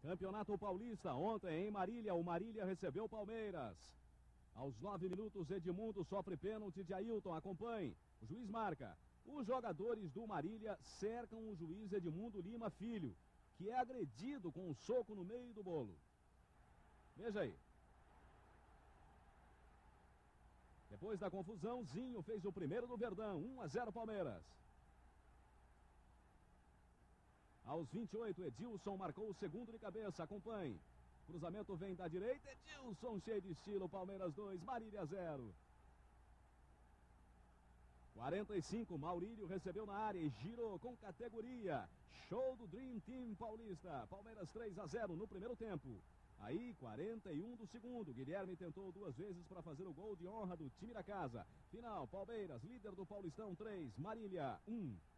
Campeonato Paulista, ontem em Marília, o Marília recebeu o Palmeiras. Aos 9 minutos, Edmundo sofre pênalti de Ailton, acompanhe. O juiz marca. Os jogadores do Marília cercam o juiz Edmundo Lima Filho, que é agredido com um soco no meio do bolo. Veja aí. Depois da confusão, Zinho fez o primeiro do Verdão, 1-0 Palmeiras. Aos 28, Edilson marcou o segundo de cabeça, acompanhe. Cruzamento vem da direita, Edilson cheio de estilo, Palmeiras 2, Marília 0. 45, Maurílio recebeu na área e girou com categoria. Show do Dream Team Paulista, Palmeiras 3-0 no primeiro tempo. Aí, 41 do segundo, Guilherme tentou 2 vezes para fazer o gol de honra do time da casa. Final, Palmeiras, líder do Paulistão 3, Marília 1.